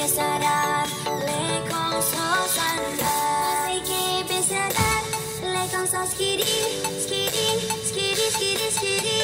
besaran, lekong so sanda. Siki besaran, lekong so skidi, skidi, skidi, skidi, skidi.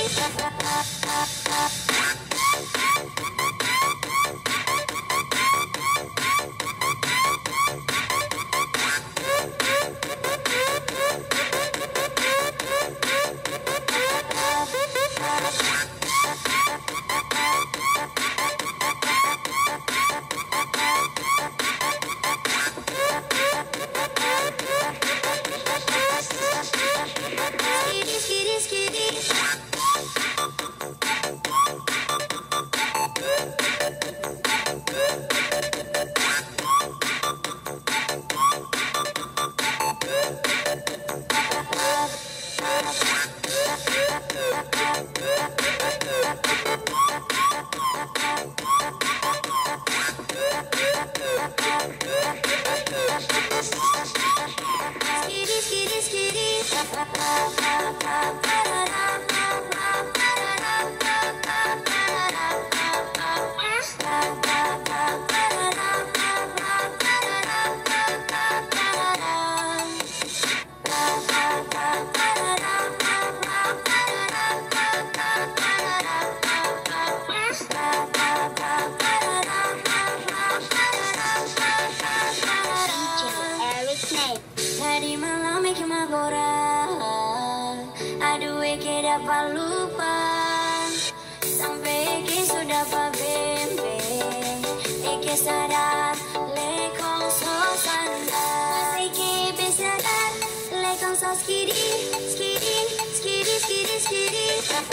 Tadi malam bikin laporan, aduh Eke dapat lupa, sampai Eke sudah pabembeng. Eke sadar, lekong so sanda. Eke besadar, lekong so skidi, skidi, skidi, skidi, skidi.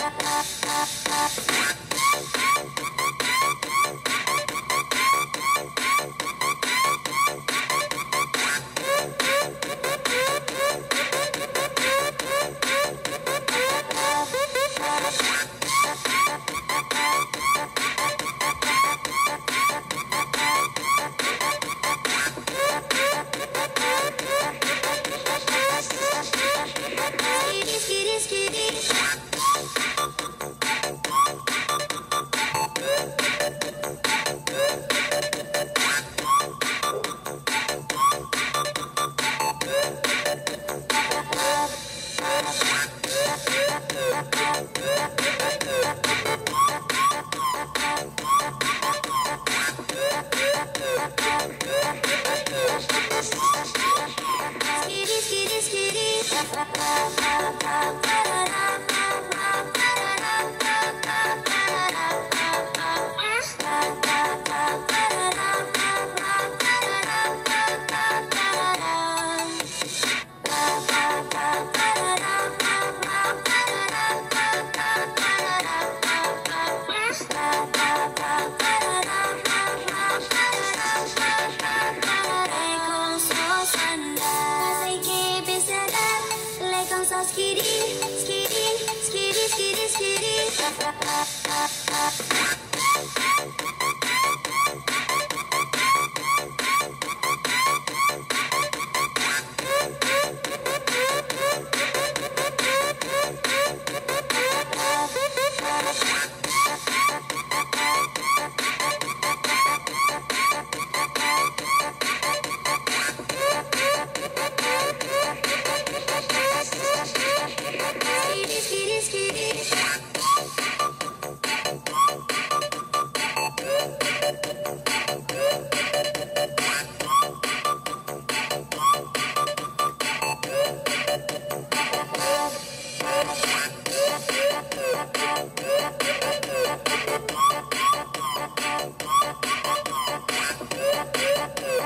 Skidi, skidi, skidi, skidi, skidi.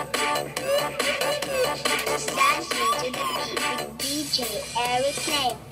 Dancing to the beat with DJ Eric Name.